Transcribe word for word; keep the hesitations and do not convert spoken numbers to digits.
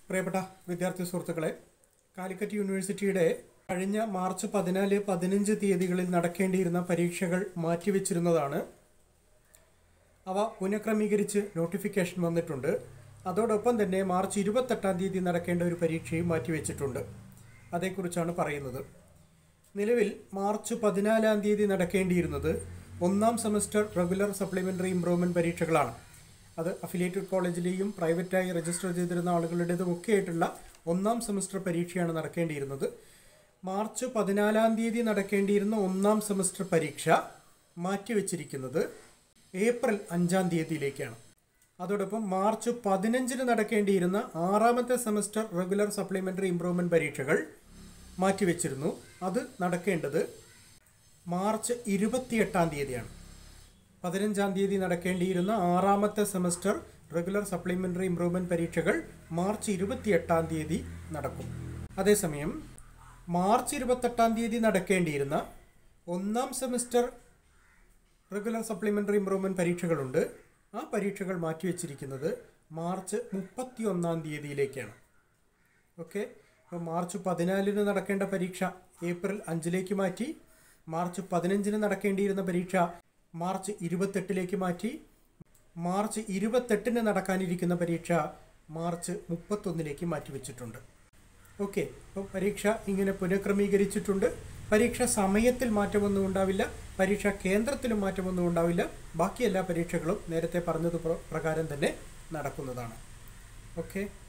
പ്രിയപ്പെട്ട വിദ്യാർത്ഥി സുഹൃത്തുക്കളെ, കാലിക്കറ്റ് യൂണിവേഴ്സിറ്റിയുടെ കഴിഞ്ഞ മാർച്ച് പതിനാല് പതിനഞ്ച് തീയതികളിൽ നടക്കേണ്ടിയിരുന്ന പരീക്ഷകൾ മാറ്റിവെച്ചിരുന്നതാണ്. അവ പുനഃക്രമീകരിച്ച് നോട്ടിഫിക്കേഷൻ വന്നിട്ടുണ്ട്. അതോടൊപ്പം തന്നെ മാർച്ച് ഇരുപത്തെട്ടാം തീയതി നടക്കേണ്ട ഒരു പരീക്ഷയും മാറ്റിവെച്ചിട്ടുണ്ട്. അതേക്കുറിച്ചാണ് പറയുന്നത്. നിലവിൽ മാർച്ച് പതിനാലാം തീയതി നടക്കേണ്ടിയിരുന്നത് ഒന്നാം സെമസ്റ്റർ റെഗുലർ സപ്ലിമെൻ്ററി ഇംപ്രൂവ്മെൻറ്റ് പരീക്ഷകളാണ്. അത് അഫിലിയേറ്റഡ് കോളേജിലെയും പ്രൈവറ്റായി രജിസ്റ്റർ ചെയ്തിരുന്ന ആളുകളുടേതും ഒക്കെ ആയിട്ടുള്ള ഒന്നാം സെമസ്റ്റർ പരീക്ഷയാണ് നടക്കേണ്ടിയിരുന്നത്. മാർച്ച് പതിനാലാം തീയതി നടക്കേണ്ടിയിരുന്ന ഒന്നാം സെമസ്റ്റർ പരീക്ഷ മാറ്റിവെച്ചിരിക്കുന്നത് ഏപ്രിൽ അഞ്ചാം തീയതിയിലേക്കാണ്. അതോടൊപ്പം മാർച്ച് പതിനഞ്ചിന് നടക്കേണ്ടിയിരുന്ന ആറാമത്തെ സെമസ്റ്റർ റെഗുലർ സപ്ലിമെൻ്ററി ഇംപ്രൂവ്മെൻറ്റ് പരീക്ഷകൾ മാറ്റിവെച്ചിരുന്നു. അത് നടക്കേണ്ടത് മാർച്ച് ഇരുപത്തിയെട്ടാം തീയതിയാണ്. പതിനഞ്ചാം തീയതി നടക്കേണ്ടിയിരുന്ന ആറാമത്തെ സെമസ്റ്റർ റെഗുലർ സപ്ലിമെൻ്ററി ഇംപ്രൂവ്മെൻറ്റ് പരീക്ഷകൾ മാർച്ച് ഇരുപത്തിയെട്ടാം തീയതി നടക്കും. അതേസമയം മാർച്ച് ഇരുപത്തെട്ടാം തീയതി നടക്കേണ്ടിയിരുന്ന ഒന്നാം സെമസ്റ്റർ റെഗുലർ സപ്ലിമെൻ്ററി ഇംപ്രൂവ്മെൻറ്റ് പരീക്ഷകളുണ്ട്. ആ പരീക്ഷകൾ മാറ്റിവെച്ചിരിക്കുന്നത് മാർച്ച് മുപ്പത്തി ഒന്നാം തീയതിയിലേക്കാണ്. ഓക്കെ, അപ്പോൾ മാർച്ച് പതിനാലിന് നടക്കേണ്ട പരീക്ഷ ഏപ്രിൽ അഞ്ചിലേക്ക് മാറ്റി. മാർച്ച് പതിനഞ്ചിന് നടക്കേണ്ടിയിരുന്ന പരീക്ഷ മാർച്ച് ഇരുപത്തെട്ടിലേക്ക് മാറ്റി. മാർച്ച് ഇരുപത്തെട്ടിന് നടക്കാനിരിക്കുന്ന പരീക്ഷ മാർച്ച് മുപ്പത്തൊന്നിലേക്ക് മാറ്റിവെച്ചിട്ടുണ്ട്. ഓക്കെ, അപ്പോൾ പരീക്ഷ ഇങ്ങനെ പുനഃക്രമീകരിച്ചിട്ടുണ്ട്. പരീക്ഷ സമയത്തിൽ മാറ്റമൊന്നും ഉണ്ടാവില്ല, പരീക്ഷാ കേന്ദ്രത്തിലും മാറ്റമൊന്നും ഉണ്ടാവില്ല. ബാക്കി എല്ലാ പരീക്ഷകളും നേരത്തെ പറഞ്ഞത് പ്രകാരം തന്നെ നടക്കുന്നതാണ്. ഓക്കെ.